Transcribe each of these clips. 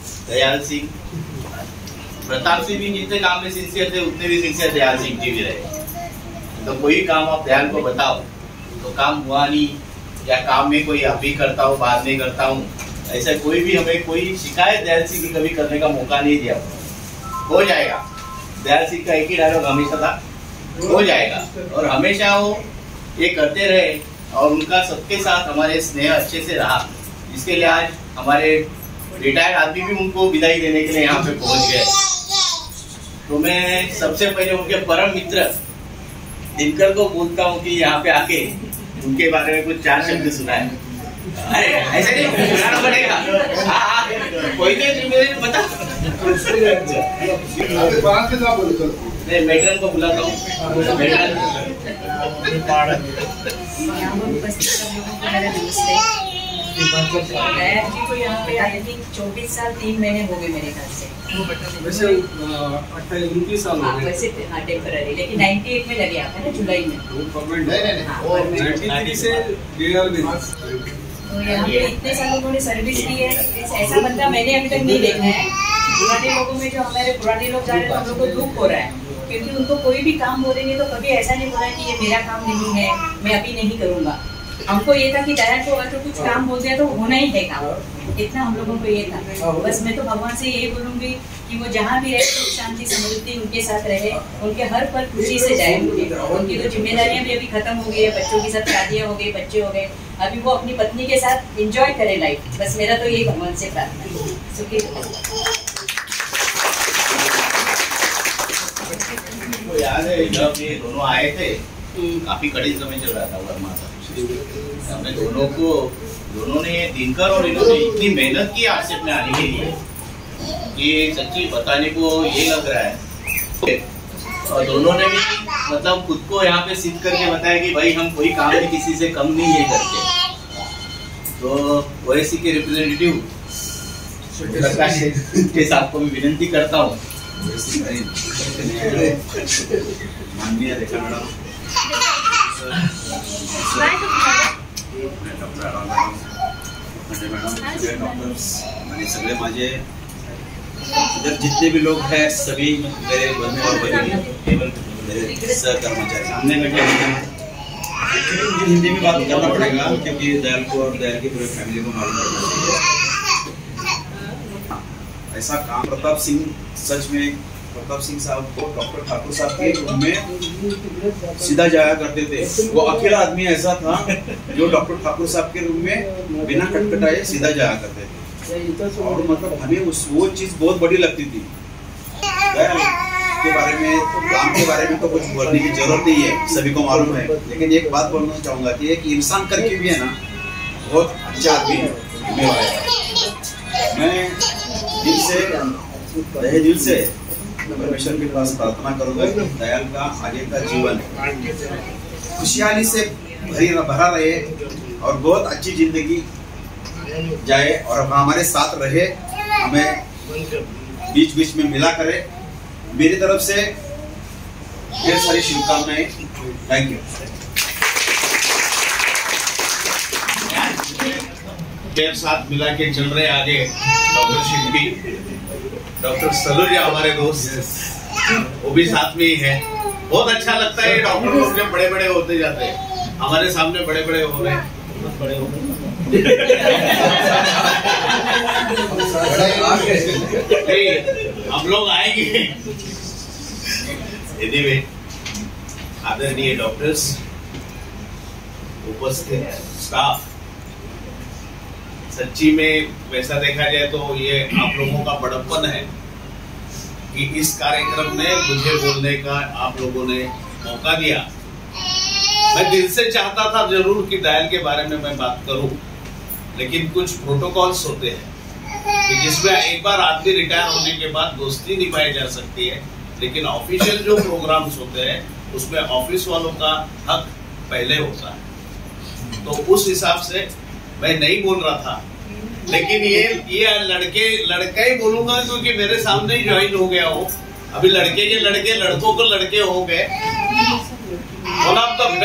दयाल सिंह, प्रताप सिंह भी जितने काम में सिंसियर थे उतने भी सिंसियर दयाल सिंह जी भी रहे। तो कोई काम आप दयाल को बताओ तो काम हुआ नहीं, या काम में कोई अभी करता हूँ बाद में करता हूँ, ऐसा कोई भी हमें कोई शिकायत दयाल सिंह की कभी करने का मौका नहीं दिया। हो जाएगा, दयाल सिंह का एक ही डायलॉग हमेशा था, हो जाएगा। और हमेशा वो ये करते रहे और उनका सबके साथ हमारे स्नेह अच्छे से रहा, इसके लिए आज हमारे रिटायर्ड आदमी भी उनको विदाई देने के लिए यहाँ पे पहुंच गए। तो मैं सबसे पहले उनके परम मित्र दिनकर को बोलता हूँ कि यहाँ पे आके उनके बारे में कुछ 4 शब्द सुनाए। अरे ऐसे नहीं सुनाना पड़ेगा, कोई नहीं बता। नहीं, मेट्रन को बुलाता हूँ। जी को यहाँ पे आई थिंक 24 साल 3 महीने हो गए मेरे ख्याल से। वैसे 28-29 साल हो गए। वैसे हाँ टेम्पररी, लेकिन 98 में लगे आप है ना, जुलाई में। नहीं 93 से DL में। तो यहाँ पे इतने साल लोगों ने सर्विस की है, ऐसा बंदा मैंने अभी तक नहीं देखा है। पुराने लोगों में जो हमारे पुराने लोग जा रहे हैं तो हम लोग को दुख हो रहा है, क्योंकि उनको कोई भी काम बोलेंगे तो कभी ऐसा नहीं बोला कि ये मेरा काम नहीं है, मैं अभी नहीं करूँगा। हमको ये था कि दयाल को अगर तो कुछ काम हो गया तो होना ही है काम, इतना हम लोगों को ये था। बस मैं तो भगवान से यही बोलूंगी कि वो जहाँ भी रहे तो शांति समृद्धि उनके साथ रहे, उनके हर पल खुशी से जाए। उनकी तो जिम्मेदारियां भी अभी खत्म हो गई है, बच्चों के साथ शादियां हो गई, बच्चे हो गए, अभी वो अपनी पत्नी के साथ एंजॉय करे लाइफ। बस मेरा तो यही भगवान से प्रार्थना है। सुखी याद है जब ये दोनों आए थे काफी कड़ी समय चल रहा था वर्मा का, हमने दोनों ने दिनकर और इन्होंने इतनी मेहनत की आरसेप में आने के लिए कि सच्ची बताने को ये लग रहा है। और दोनों ने भी मतलब खुद को यहाँ पे सिद्ध करके बताया कि भाई हम कोई काम में किसी से कम नहीं है करके। तो ओएससी के रिप्रेजेंटेटिव प्रकाश के साथ को मैं विनती करता हूँ, माननीय रेखा मैडम, डॉक्टर्स आणि सगळे माझे इधर जितने भी लोग हैं सभी मेरे बंधु और भगिनी मेरे सहकर्मचारी सामने बैठे हैं। मुझे हिंदी में बात करना पड़ेगा क्योंकि दयाल को और दयाल की पूरी फैमिली को मालूम करना चाहिए। ऐसा काम प्रताप सिंह, सच में प्रताप सिंह साहब को डॉक्टर ठाकुर साहब के रूम में सीधा जाया करते थे। वो अकेला आदमी ऐसा था जो डॉक्टर ठाकुर साहब के रूम में बिना खटखटाए सीधा जाया करते थे। और मतलब हमें वो चीज बहुत बड़ी लगती थी। के बारे में, काम के बारे में तो कुछ बोलने की जरूरत नहीं है, सभी को मालूम है। लेकिन एक बात बोलना चाहूंगा कि एक इंसान करके भी है ना, बहुत अच्छा आदमी है। मैं दिल से परमेश्वर के पास प्रार्थना करूंगा कि दयाल का आगे का जीवन खुशहाली से भरा रहे और बहुत अच्छी जिंदगी जाए और हमारे साथ रहे, हमें बीच बीच में मिला करे। मेरी तरफ से ढेर सारी शुभकामनाएं। Thank you. मेरे साथ मिला के चल रहे आगे डॉक्टर शिल्पी, डॉक्टर सलूजा हमारे दोस्त, वो भी साथ में ही है। बहुत अच्छा लगता है डॉक्टर लोग जब बड़े बड़े होते जाते हैं, हमारे सामने बड़े बड़े हो रहे हैं। हम लोग आएंगे। एनीवे, आदरणीय डॉक्टर्स, उपस्थित स्टाफ, सच्ची में वैसा देखा जाए तो ये आप लोगों का बड़प्पन है कि इस कार्यक्रम में मुझे बोलने का आप लोगों ने मौका दिया। मैं दिल से चाहता था जरूर कि दयाल के बारे में मैं बात करूं, लेकिन कुछ प्रोटोकॉल्स होते हैं कि जिसमें एक बार आदमी रिटायर होने के बाद दोस्ती निभाई जा सकती है, लेकिन ऑफिशियल जो प्रोग्राम्स होते हैं उसमें ऑफिस वालों का हक पहले होता है। तो उस हिसाब से मैं नहीं बोल रहा था, लेकिन ये लड़का ही बोलूंगा क्योंकि मेरे सामने ही ज्वाइन हो गया हो। अभी लड़के के लड़के लड़कों को लड़के हो गए। One of the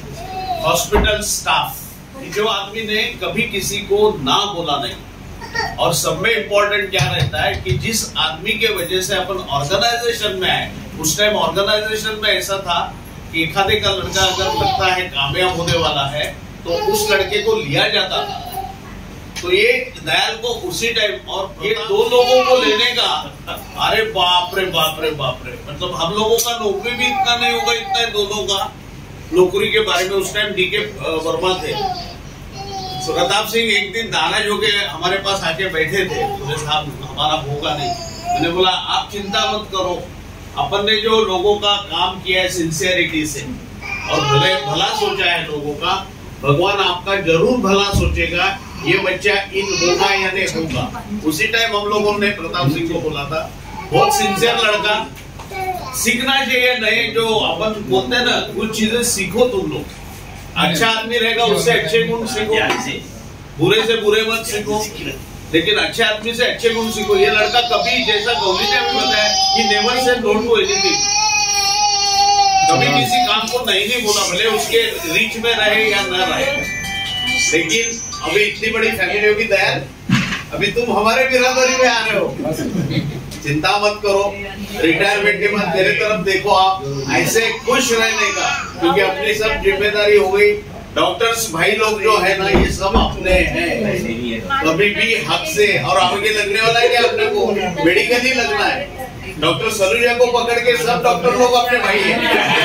best hospital staff, जो आदमी ने कभी किसी को ना बोला नहीं और सब में इम्पोर्टेंट क्या रहता है कि जिस आदमी के वजह से अपन ऑर्गेनाइजेशन में आए, उस टाइम ऑर्गेनाइजेशन में ऐसा था कि एक आधे का लड़का अगर लगता है कामयाब होने वाला है तो उस लड़के को लिया जाता था। तो ये दयाल को उसी टाइम, और ये 2 लोगों को लेने का, अरे बाप रे बाप रे बाप रे, मतलब हम लोगों का नौकरी भी इतना नहीं होगा, इतना दोनों का नौकरी के बारे में उस टाइम डीके वर्मा थे। प्रताप सिंह एक दिन दाना जो के हमारे पास आके बैठे थे, बोले साहब हमारा होगा नहीं। मैंने बोला आप चिंता मत करो, अपन ने जो लोगों का काम किया है सिंसियरिटी से और भला सोचा है लोगों का, भगवान आपका जरूर भला सोचेगा। ये बच्चा इन होगा या नहीं होगा। उसी टाइम हम लोगों ने प्रताप सिंह को बोला था, बहुत सिंसियर लड़का, सीखना चाहिए नए जो अपन बोलते हैं ना, कुछ चीजें सीखो तुम लोग। अच्छा आदमी रहेगा उससे अच्छे गुण सीखो, बुरे से बुरे मत सीखो, लेकिन अच्छे आदमी से अच्छे गुण सीखो। ये लड़का कभी, जैसा गौरी ने भी बताया कि never say no to anything, कभी किसी काम को नहीं बोला, भले उसके रीच में रहे या न रहे। लेकिन अभी इतनी बड़ी फैमिली होगी दयाल, अभी तुम हमारे बिरादरी में आ रहे हो, चिंता मत करो। रिटायरमेंट के बाद मेरे तरफ देखो, आप ऐसे खुश रहने का, क्योंकि अपनी सब जिम्मेदारी हो गई। डॉक्टर्स भाई लोग जो है ना, ये सब अपने हैं, कभी भी हक से। और आगे लगने वाला है कि अपने को मेडिकल ही लगना है। डॉक्टर सलूजा को पकड़ के सब डॉक्टर लोग अपने भाई हैं।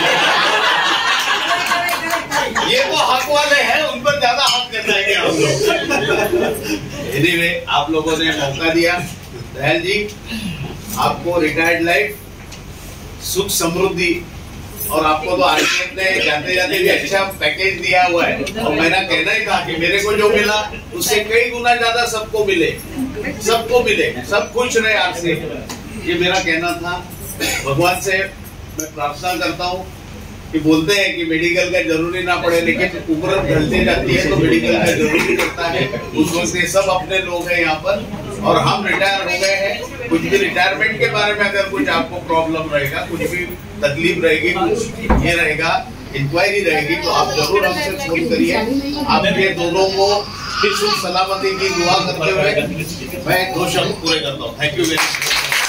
ये तो हक वाले हैं, उन पर ज्यादा हक करना है हम लोग। एनीवे, आप लोगों ने मौका दिया। दयाल जी, आपको रिटायर्ड लाइफ, सुख समृद्धि, और आपको तो आरपीएफ ने जाते जाते भी अच्छा पैकेज दिया हुआ है। और मेरा कहना ही था कि मेरे को जो मिला उससे कई गुना ज्यादा सबको मिले, सब खुश रहे आपसे। ये मेरा कहना था। भगवान से मैं प्रार्थना करता हूँ कि बोलते हैं कि मेडिकल का जरूरी ना पड़े, लेकिन उम्र ढलती जाती है तो मेडिकल का जरूरी पड़ता है। उस वक्त से सब अपने लोग हैं यहाँ पर, और हम रिटायर हो गए हैं। कुछ भी रिटायरमेंट के बारे में अगर कुछ आपको प्रॉब्लम रहेगा, कुछ भी तकलीफ रहेगी, कुछ ये रहेगा, इंक्वायरी रहेगी, तो आप जरूर हमसे फोन करिए। आपके दोनों को सुख सलामती की दुआ करते हुए मैं 2 शब्द पूरे करता हूँ। Thank you very much.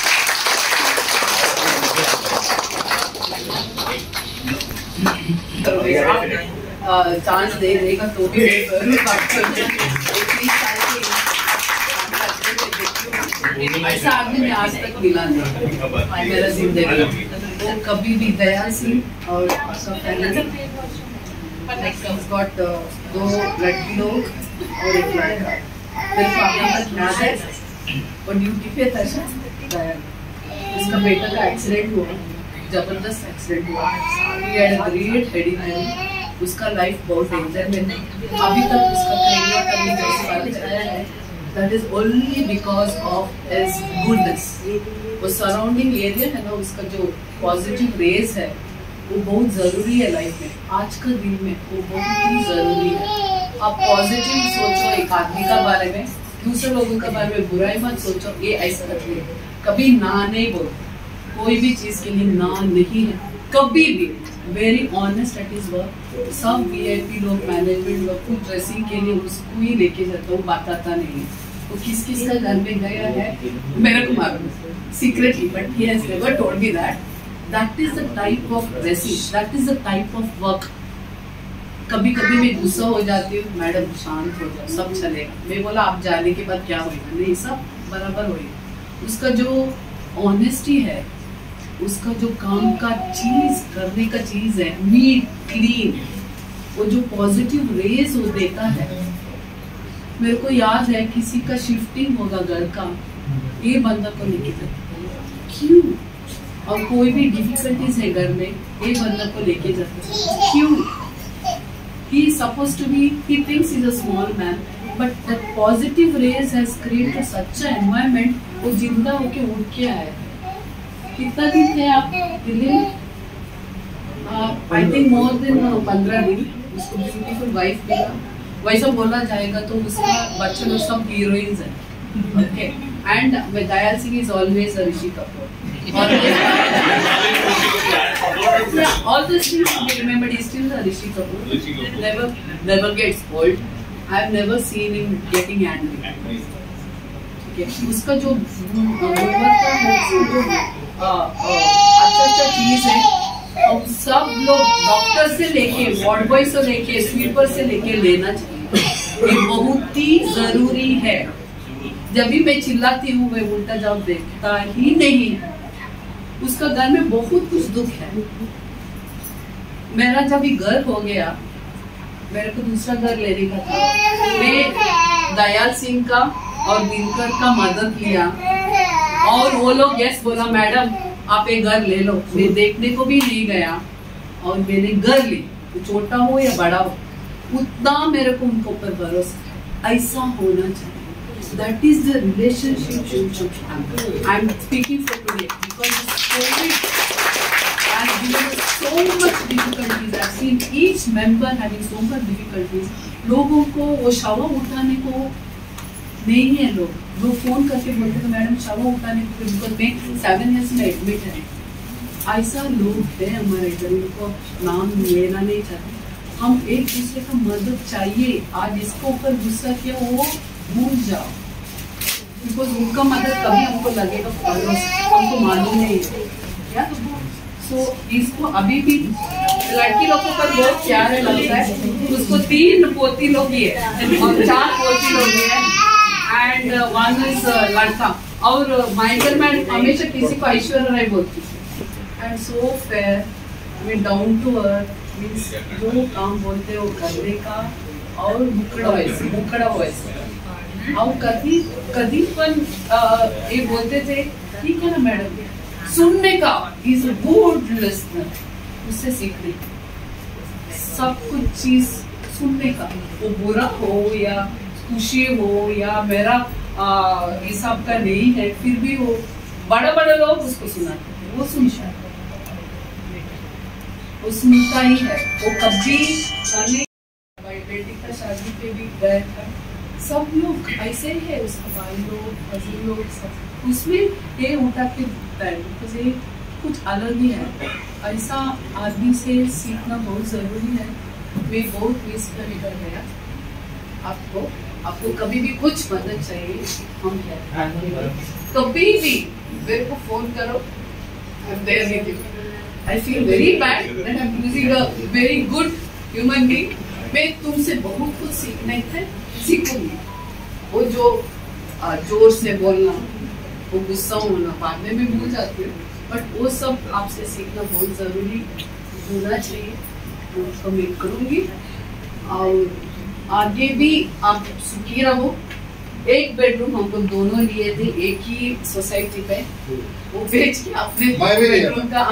Chance दे देगा तो भी ऐसा आदमी में आज तक मिला नहीं मेरा जिंदगी। वो कभी भी दयाल सिंह और गॉट 2 लड़की लोग और 1 लड़का। मेरे को अपना मत याद है, और ड्यूटी पे था दयाल, उसका बेटा का एक्सीडेंट हुआ, जबरदस्त एक्सीडेंट हुआ। He had a great head injury, उसका लाइफ बहुत डेंजर में है। अभी तक उसका करियर कभी जैसे बात कराया है, that is only because of his goodness। वो सराउंडिंग एरिया है ना, उसका जो पॉजिटिव रेस है वो बहुत जरूरी है लाइफ में। आज का दिन में वो बहुत ही जरूरी है। आप पॉजिटिव सोचो एक आदमी का बारे में, दूसरे लोगों के बारे में बुराई मत सोचो। ये ऐसा करते कभी ना नहीं बोलो, कोई भी चीज के लिए ना नहीं है कभी भी। Very honest at his work. सब वीआईपी लोग, मैनेजमेंट लोग कुछ ड्रेसिंग के लिए उसको ही लेके जाता, वो बताता नहीं है वो किस किस का घर में गया है, मेरे को मालूम secretly, but he has never told me that. That is the type of dressing, that is the type of work. कभी कभी मैं गुस्सा हो जाती हूँ, मैडम शांत हो जाओ, सब चलेगा। मैं बोला आप जाने के बाद क्या होगा, नहीं सब बराबर होगा। उसका जो ऑनेस्टी है, उसका जो काम का चीज करने का चीज है, नीट क्लीन, वो जो पॉजिटिव रेज वो देता है। मेरे को याद है किसी का शिफ्टिंग होगा घर का, ये बंदा को लेके जाता क्यों, और कोई भी डिफिकल्टीज है घर में, ये बंदा को लेके जाता क्यों। He is supposed to be, he thinks he's a small man, but that positive rays has created such an environment। वो जिंदा होके उठ के आया है। कितना दिन थे आप दिल्ली में? आई थिंक मोर देन 15 दिन। उसको ब्यूटीफुल वाइफ मिला। वैसा बोला जाएगा तो उसका बच्चे लोग सब हीरोइंस हैं, okay. And Dayal Singh is always a Rishi Kapoor. All these things to be remembered. He's still the Rishi Kapoor. Never gets old. I've never seen him getting angry. Okay उसका जो गुणवत्ता है, जो अच्छा चीज है, हम सब लोग डॉक्टर से लेके वार्ड बॉय से लेके स्वीपर से लेके लेना चाहिए। ये बहुत ही जरूरी है। जब भी मैं चिल्लाती हूँ मैं उल्टा जवाब देखता ही नहीं है। उसका घर में बहुत कुछ दुख है। मेरा जब भी घर हो गया, मेरे को दूसरा घर लेने का था, मैं दयाल सिंह का और दिनकर का मदद लिया और वो लोग यस बोला मैडम आप एक घर ले लो। मैं देखने को भी नहीं गया और मैंने घर ली, छोटा हो या बड़ा हो, उतना मेरे को उनके ऊपर भरोसा। ऐसा होना चाहिए। That is the relationship you should have. I am speaking for today because COVID has given us so much difficulties. I have seen each member having so much difficulties. लोगों को वो शवा उठाने को नहीं है, लोग फोन करके बोलते हैं मैडम शवा उठाने को, बिकॉज मैं 7 years में एडमिट है। ऐसा लोग है हमारे इधर, उनको नाम लेना नहीं चाहते। हम एक दूसरे का मदद चाहिए। आज इसको ऊपर गुस्सा किया वो भूल जाओ, बिकॉज उनका मदद कभी हमको लगेगा हमको मालूम नहीं है क्या। सो इसको अभी भी लड़की लोगों पर बहुत प्यार है, लगता है उसको 3 पोती लोग ही है और 4 पोती लोग है एंड 1 इज लड़का। और माइकल मैडम हमेशा किसी को ऐश्वर्या राय बोलती है and so fair, mean down to earth, means जो काम बोलते हैं वो करने का और मुकड़ा वैसे। और कभी पण ये बोलते थे ठीक है ना मैडम, सुनने का इज अ गुड लिसनर, उससे सीखने सब कुछ चीज सुनने का, वो बुरा हो या खुशी हो या मेरा हिसाब का नहीं है, फिर भी वो बड़े लोग उसको सुनाते थे, वो सुनता है, वो सुनता ही है। वो कभी बेटी का शादी पे भी गए था, सब लोग ऐसे ही है, उसका भाई लोग कजिन लोग सब उसमें ये उठा के दिखता है, बिकॉज ये कुछ अलग ही है। ऐसा आदमी से सीखना बहुत जरूरी है। मैं बहुत मिस कर गया आपको कभी भी कुछ मदद चाहिए हम हैं, कभी भी मेरे को फोन करो, I feel very bad that I'm losing a very good human being. मैं तुमसे बहुत कुछ सीखूंगी। वो जो जोर से बोलना, वो गुस्सा होना बाद में भी भूल जाती हूँ, बट वो सब आपसे सीखना बहुत जरूरी होना चाहिए, तो मैं करूँगी। और आगे भी आप सुखी रहो। एक बेडरूम हमको दोनों लिए थे एक ही सोसाइटी पे, वो बेच के अपने बेडरूम का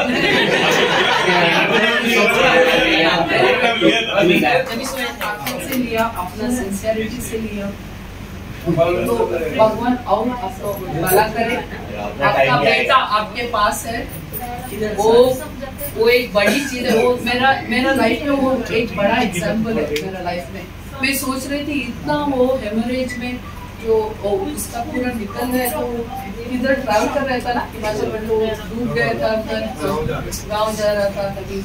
से लिया, अपना सिंसियरिटी से लिया। तो भगवान और आपको भला करे। आपका बेटा आपके पास है, वो एक बड़ी चीज है। वो मेरा लाइफ में वो एक बड़ा एग्जाम्पल है मेरा लाइफ में। मैं सोच रही थी इतना वो हेमरेज में जो उसका पूरा निकल गया, तो इधर ट्रैवल कर रहा था ना हिमाचल में, तो डूब गया था, गाँव जा रहा था कभी।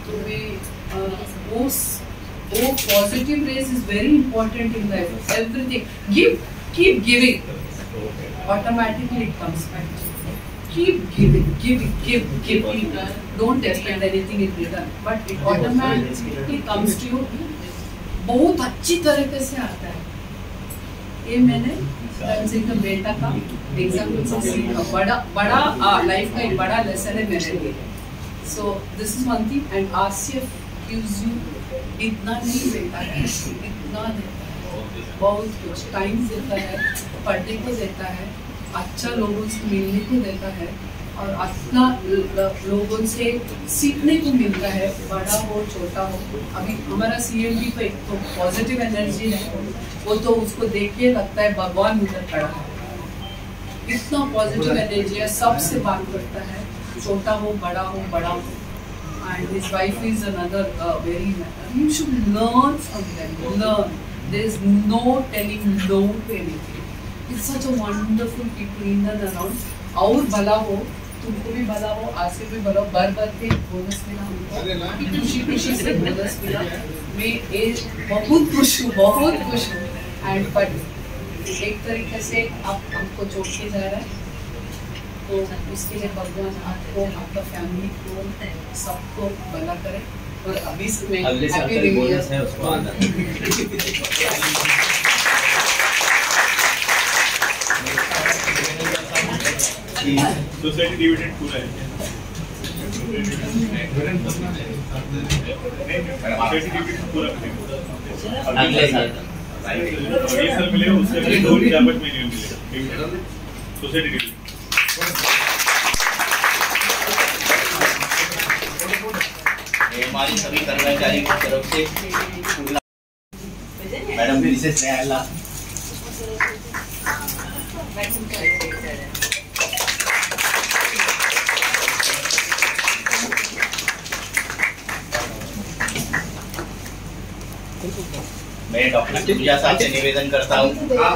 तो वो positive rays is very important in life. Everything keep giving, automatically it comes back. Keep giving. Don't expect anything in return, but it automatically comes to you. बहुत अच्छी तरीके से आता है। ये मैंने सिंह का बेटा का एग्जाम्पल से सीखा। बड़ा लाइफ का एक बड़ा लेसन है मेरे लिए। So this is one thing, and RCF gives you इतना नहीं देता है, इतना देता है, बहुत कुछ टाइम देता है, पढ़ने को देता है, अच्छा लोगों से मिलने को देता है और अच्छा लोगों से सीखने को मिलता है, बड़ा हो छोटा हो। अभी हमारा CM भी तो एक तो पॉजिटिव एनर्जी है, वो तो उसको देख के लगता है भगवान उधर खड़ा है, इतना पॉजिटिव एनर्जी है, सबसे बात करता है, छोटा हो बड़ा हो। And his wife is another very you should learn from them. Learn. There is no telling no to anything. It's such a wonderful people in and around. और भला हो, तुमको भी भला हो, आसिफ भी भला हो, बार के बोनस मिला हमको, खुशी से बोनस मिला। मैं बहुत खुश हूँ, बहुत खुश हूँ। एंड बट एक तरीके से आप हमको छोड़ के जा रहे हैं, तो उसके लिए भगवान आपको, आपका फैमिली को, सबको भला करे। और अभी से मैं अगले साल का बोनस है उसको आना। सोसाइटी डिविडेंड पूरा है। सोसाइटी डिविडेंड पूरा करेंगे। अगले साल ये साल मिलेगा, उससे पहले 2-4 महीने में मिलेगा सोसाइटी डिविडेंड। हमारी सभी कर्मचारी की तरफ से मैडम भी विशेष न्यायालय मैं डॉक्टर पूजा साहब से निवेदन करता हूँ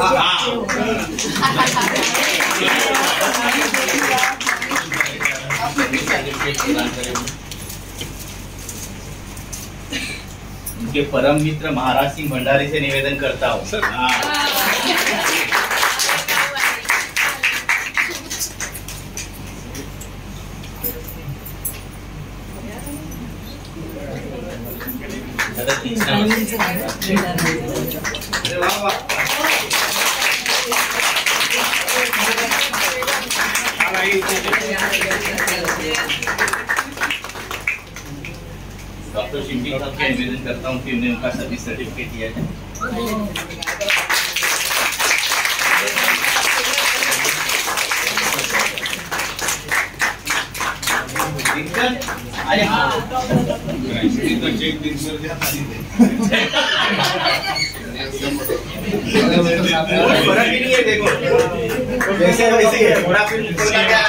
उनके परम मित्र महाराज सिंह भंडारी से निवेदन करता हूँ। डॉक्टर शिंपी साहब से निवेदन करता हूँ कि उन्हें उनका सर्विस सर्टिफिकेट दिया जाए। अरे चेक दिन सर फर्क ही नहीं है, देखो जैसे वैसे ही है, थोड़ा फिर निकलना क्या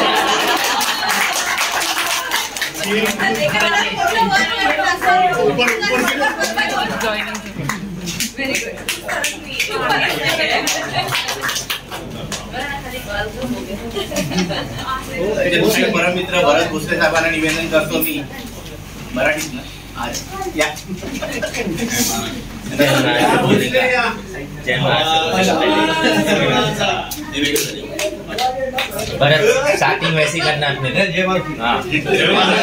दुसरे परम मित्र भरत भोसले साहेबांना निवेदन करतो मी मराठीत ना आज या भरत स्टार्टिंग वैसे ही करना अपने।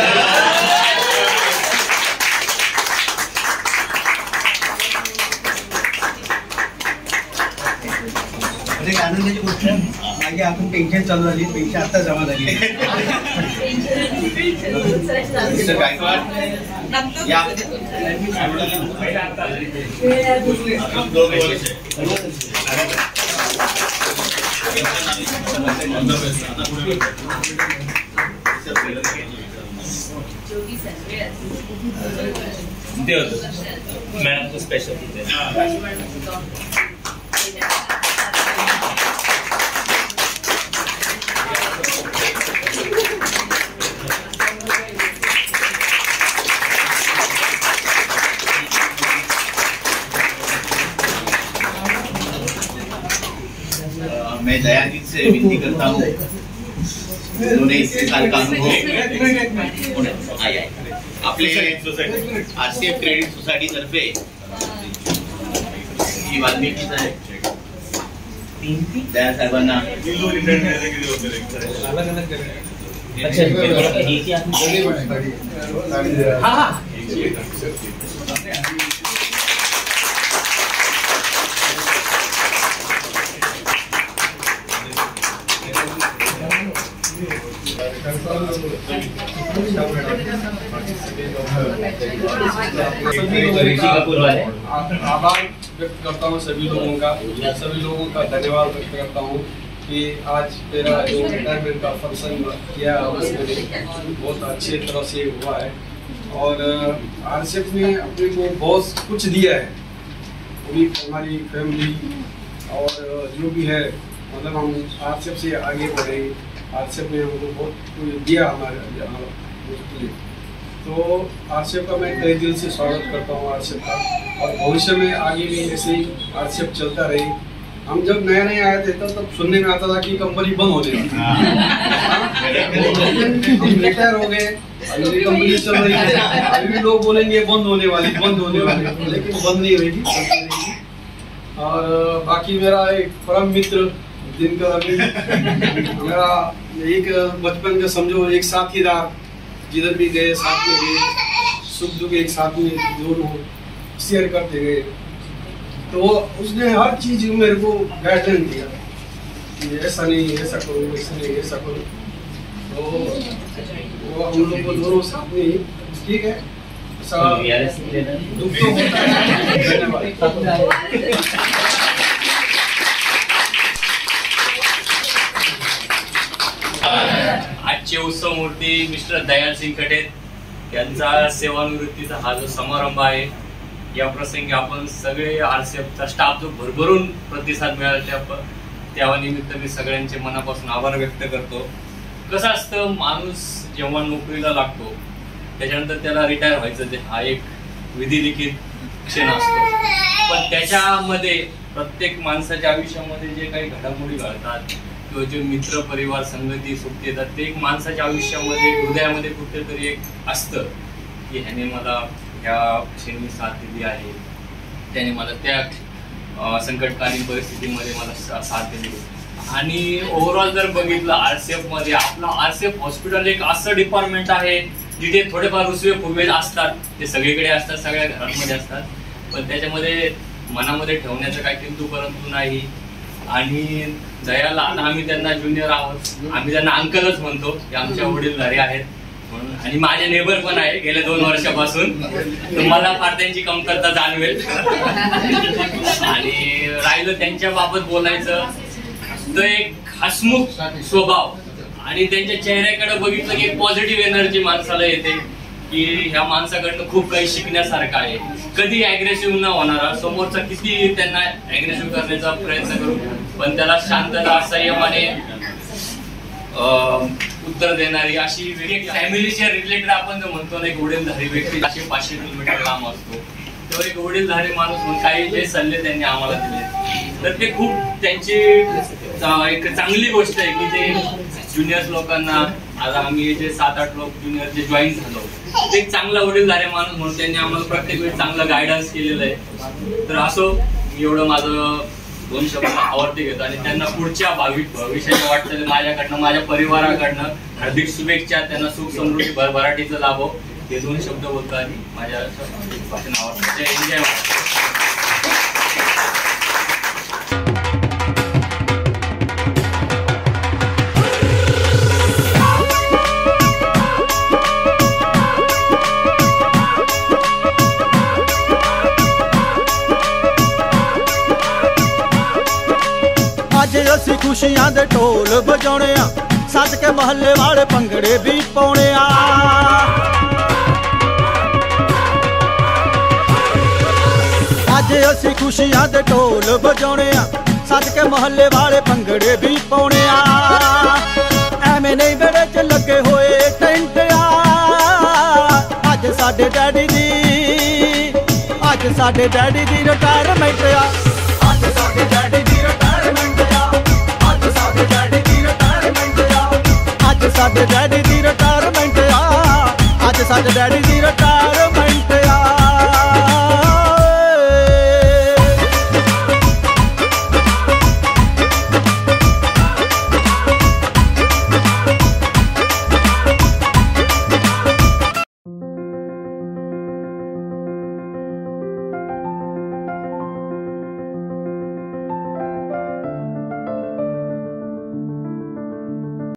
आनंदाची गोष्ट मागे आपण पेन्शन चालू झाली, पेन्शन आता जमा झाली। मिस्टर गायकवाड या मैडम को स्पेशल मैं दयानिधि से विनती करता हूँ, उन्होंने इस साल का अनुभव आपले आरसीएफ क्रेडिट सोसायटी तर्फे वाल्मिकी साहेब दया साहेबांना आभार व्यक्त करता हूँ सभी लोगों का धन्यवाद व्यक्त करता हूँ कि आज मेरा जो रिटायरमेंट का फंक्शन किया उसमें बहुत अच्छी तरह से हुआ है और आरसीएफ ने अपने को बहुत कुछ दिया है। उम्मीद हमारी फैमिली और जो भी है मतलब हम आरसीएफ से आगे बढ़े। आरसीएफ ने हमको बहुत कुछ दिया हमारे लिए, तो आरसीएफ का मैं तहे दिल से स्वागत करता हूँ आरसीएफ का, और भविष्य में आगे भी ऐसे ही आरसीएफ चलता रहे। हम जब नए नए आए थे तब सुनने में आता था कि कंपनी बंद हो जाएगी। हम रिटायर हो गए, अभी कंपनी चल रही है, अभी भी लोग बोलेंगे बंद होने वाली, लेकिन बंद नहीं होगी, चलती रहेगी। और बाकी मेरा एक परम मित्र दिनकर अभी मेरा एक बचपन का समझो एक साथीदार, जिधर भी गए साथ में गए, सुख दुख एक साथ में दोनों शेयर करते गए। तो उसने हर चीज मेरे को गाइडलाइन दिया कि ऐसा नहीं, ऐसा करो, ऐसा नहीं, ऐसा करो। तो वो हम लोग को दोनों साथ में ठीक है, दुख तो होता है। धन्यवाद। आजचे उत्सव मूर्ती मिस्टर दयाल सिंग कटेत यांचा सेवानिवृत्तीचा हा जो समारंभ आहे, या प्रसंगी आपण सगळे आरसीएफचा स्टाफ जो भरभरून प्रतिसाद मिळाला त्या निमित्त मी सगळ्यांचे मनापासून आभार व्यक्त करतो। कसं असतं, माणूस जेव्हा नोकरीला लागतो त्याच्यानंतर त्याला रिटायर व्हायचं, ते हा एक विधिलिखित क्षण असतो, पण त्याच्यामध्ये प्रत्येक माणसाच्या आयुष्यामध्ये जे काही घडामोडी घडतात किंवा जे मित्र परिवार संगती सुख येतात, ते एक माणसाच्या आयुष्यामध्ये हृदयामध्ये कुठेतरी एक असतं की ह्याने मला ह्या क्षणी साथ दिली आहे, त्याने मला त्या संकटकालीन परिस्थितीमध्ये मला साथ दिली। आणि ओव्हरऑल जर बघितलं आरसीएफ मध्ये, आपलं आरसीएफ हॉस्पिटल एक असं डिपार्टमेंट आहे जिथे थोडेफार रुसवे फुगवे असतात, ते सगळीकडे असतात, सगळ्या घरांमध्ये असतात, पण त्याच्यामध्ये मनामध्ये ठेवण्याचं काही किंतु परंतु नाही। आणि दयाला आम्ही त्यांना ज्युनियर आहोत, आम्ही त्यांना अंकलच म्हणतो, ते आमच्या वडीलधारी आहेत म्हणून, आणि माझे नेबर पण आहे गेल्या 2 वर्षापासून, तर मला फार त्यांची कमतरता जाणवेल। आणि राहिलं त्यांच्या बाबत बोलायचं तर एक हसमुख स्वभाव आणि त्यांच्या चेहऱ्याकडे बघितलं की एक पॉझिटिव्ह एनर्जी माणसाला येते की ह्या माणसाकडनं खूप काही शिकण्यासारखं आहे। कधी अग्रेसिव्ह न होणारा, समोरचा किती त्यांना अग्रेसिव्ह करण्याचा प्रयत्न करू पण त्याला शांतता संयमाने उत्तर देणारी अशी फॅमिलीच्या रिलेटेड आपण जो म्हणतो ना, एक वडीलधारी व्यक्ती 500 किलोमीटर लांब असतो, तो एक वडीलधारी माणूस म्हणून काही जे सल्ले त्यांनी आम्हाला दिले तर ते खूप त्यांची एक चांगली गोष्ट आहे की ते ज्युनियर्स लोकांना, आज आम्ही जे 7-8 लोक ज्युनियर जे जॉईन झालो, ते एक चांगला वडीलधारी माणूस म्हणून त्यांनी आम्हाला प्रत्येक वेळी चांगलं गायडन्स केलेलं आहे। तर असो, मी माझं 2 शब्द आवडते घेतो आणि त्यांना पुढच्या भविष्याच्या वाटचाली माझ्याकडनं, माझ्या परिवाराकडनं हार्दिक शुभेच्छा, त्यांना सुख समृद्धी भरभराटीचं लाभो, हे 2 शब्द बोलतो आणि माझ्या भाषण आवडतं। जय हिंद, जय महाराष्ट्र। ਅਸੀਂ ਖੁਸ਼ੀਆਂ ਦੇ ਢੋਲ ਵਜਾਉਣੇ ਆ, ਸੱਜ ਕੇ ਮਹੱਲੇ ਵਾਲੇ ਭੰਗੜੇ ਵੀ ਪਾਉਣੇ ਆ। ਅੱਜ ਅਸੀਂ ਖੁਸ਼ੀਆਂ ਦੇ ਢੋਲ ਵਜਾਉਣੇ ਆ, ਸੱਜ ਕੇ ਮਹੱਲੇ ਵਾਲੇ ਭੰਗੜੇ ਵੀ ਪਾਉਣੇ ਆ। ਐਵੇਂ ਨਹੀਂ ਵਿਹੜੇ 'ਚ ਲੱਗੇ ਹੋਏ ਟੈਂਟ ਆ, ਅੱਜ ਸਾਡੇ ਡੈਡੀ ਦੀ ਰਿਟਾਇਰਮੈਂਟ ਆ, ਅੱਜ ਸਾਡੇ ਡੈਡੀ